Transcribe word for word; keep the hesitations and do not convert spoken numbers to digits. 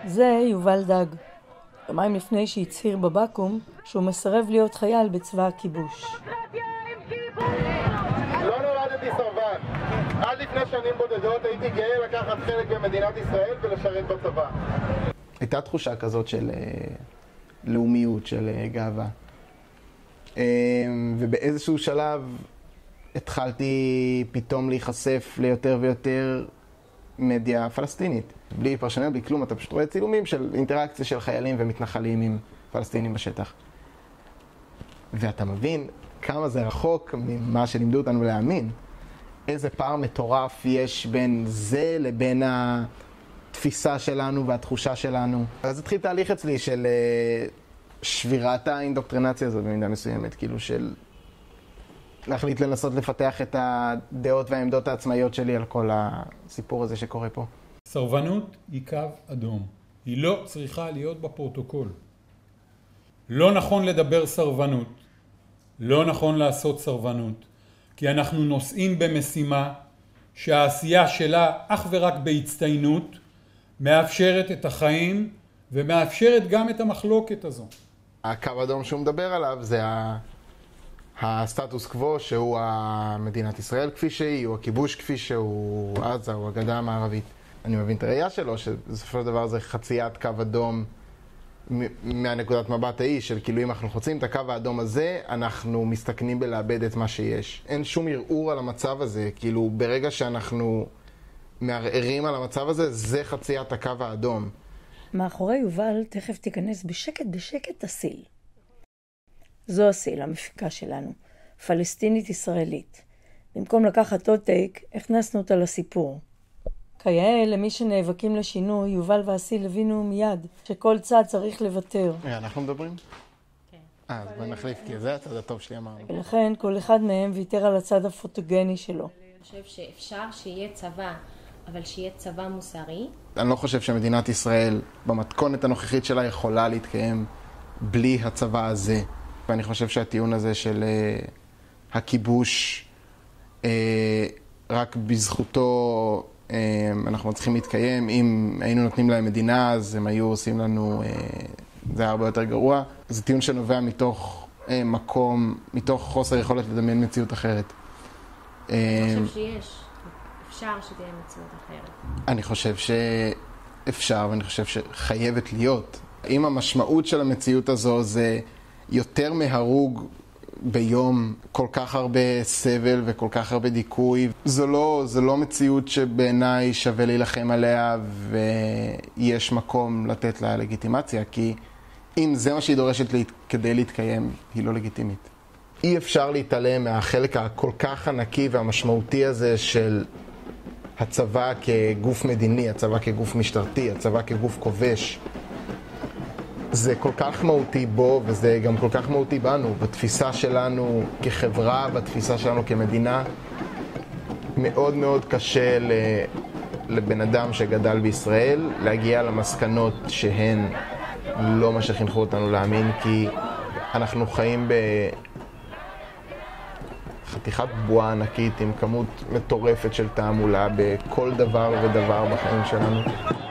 זה יובל דג. יומיים לפני שהצהיר בבקו"ם שהוא מסרב להיות חייל בצבא הכיבוש. לא נולדתי סרבן. עד לפני שנים בודדות הייתי גאה לקחת חלק במדינת ישראל ולשרת בצבא. הייתה תחושה כזאת של לאומיות, של גאווה. ובאיזשהו שלב התחלתי פתאום להיחשף ליותר ויותר מדיה פלסטינית. בלי פרשנויות, בלי כלום, אתה פשוט רואה צילומים של אינטראקציה של חיילים ומתנחלים עם פלסטינים בשטח. ואתה מבין כמה זה רחוק ממה שלימדו אותנו להאמין. איזה פער מטורף יש בין זה לבין התפיסה שלנו והתחושה שלנו. אז התחיל תהליך אצלי של שבירת האינדוקטרינציה הזאת במידה מסוימת, כאילו של להחליט לנסות לפתח את הדעות והעמדות העצמאיות שלי על כל הסיפור הזה שקורה פה. סרבנות היא קו אדום. היא לא צריכה להיות בפרוטוקול. לא נכון לדבר סרבנות. לא נכון לעשות סרבנות. כי אנחנו נושאים במשימה שהעשייה שלה אך ורק בהצטיינות מאפשרת את החיים ומאפשרת גם את המחלוקת הזו. הקו אדום שהוא מדבר עליו זה הסטטוס קוו שהוא מדינת ישראל כפי שהיא, הוא הכיבוש כפי שהוא, עזה, הוא הגדה המערבית. אני מבין את הראייה שלו, שבסופו של דבר זה חציית קו אדום מהנקודת מבט ההיא, של כאילו אם אנחנו חוצים את הקו האדום הזה, אנחנו מסתכנים בלאבד את מה שיש. אין שום ערעור על המצב הזה, כאילו ברגע שאנחנו מערערים על המצב הזה, זה חציית הקו האדום. מאחורי יובל תכף תיכנס בשקט בשקט הסיל. זו הסיל, המפיקה שלנו, פלסטינית ישראלית. במקום לקחת עותק, הכנסנו אותה לסיפור. כיאה למי שנאבקים לשינוי, יובל והסיל הבינו מיד שכל צד צריך לוותר. אנחנו מדברים? כן. אה, אז בוא נחליף, כי זה הצד הטוב שלי אמרנו. ולכן כל אחד מהם ויתר על הצד הפוטוגני שלו. אני חושב שאפשר שיהיה צבא, אבל שיהיה צבא מוסרי. אני לא חושב שמדינת ישראל במתכונת הנוכחית שלה יכולה להתקיים בלי הצבא הזה. ואני חושב שהטיעון הזה של uh, הכיבוש, uh, רק בזכותו uh, אנחנו צריכים להתקיים. אם היינו נותנים להם מדינה, אז הם היו עושים לנו, uh, זה היה הרבה יותר גרוע. זה טיעון שנובע מתוך uh, מקום, מתוך חוסר יכולת לדמיין מציאות אחרת. אני חושב שיש. אפשר שתהיה מציאות אחרת. אני חושב שאפשר, ואני חושב שחייבת להיות. אם המשמעות של המציאות הזו זה יותר מהרוג ביום, כל כך הרבה סבל וכל כך הרבה דיכוי, זו לא, זו לא מציאות שבעיניי שווה להילחם עליה ויש מקום לתת לה לגיטימציה, כי אם זה מה שהיא דורשת לה, כדי להתקיים, היא לא לגיטימית. אי אפשר להתעלם מהחלק הכל כך ענקי והמשמעותי הזה של הצבא כגוף מדיני, הצבא כגוף משטרתי, הצבא כגוף כובש. זה כל כך מהותי בו, וזה גם כל כך מהותי בנו, בתפיסה שלנו כחברה, בתפיסה שלנו כמדינה. מאוד מאוד קשה לבן אדם שגדל בישראל להגיע למסקנות שהן לא מה שחינכו אותנו להאמין, כי אנחנו חיים בחתיכת בועה ענקית עם כמות מטורפת של תעמולה בכל דבר ודבר בחיים שלנו.